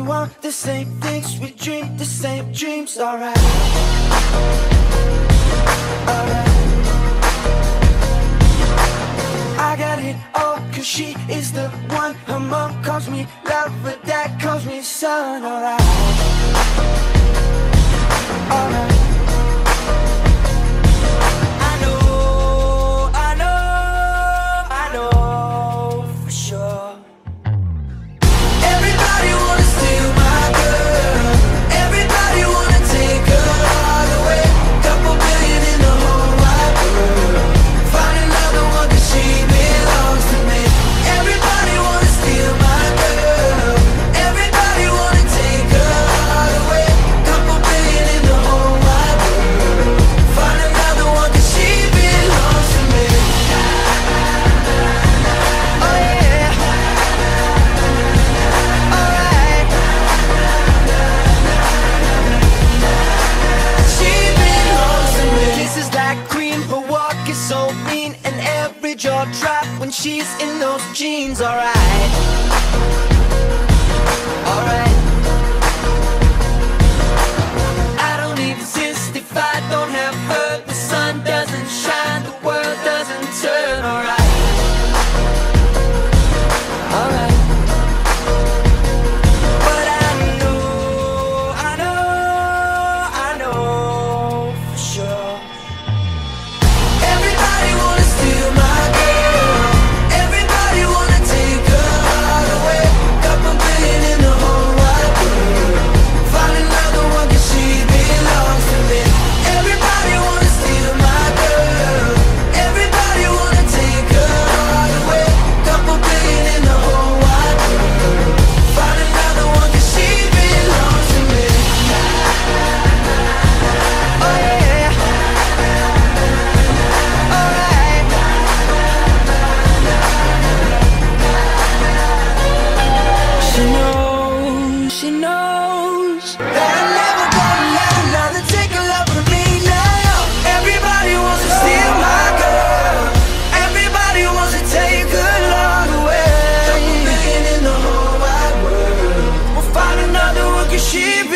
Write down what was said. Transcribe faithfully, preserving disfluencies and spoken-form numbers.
want the same things, we dream the same dreams, alright. Alright. I got it all, cause she is the one. Her mom calls me love, but dad calls me son, alright. Alright. So mean, and every jaw drop when she's in those jeans, alright. Alright. I don't exist if I don't have her. The sun doesn't shine, the world doesn't turn, alright. Alright. But I know, I know, I know for sure. She knows that I'm never gonna let another take a love from me now. Everybody wants to steal my girl. Everybody wants to take her love away. Couple million in the whole wide world. We'll find another one, cause she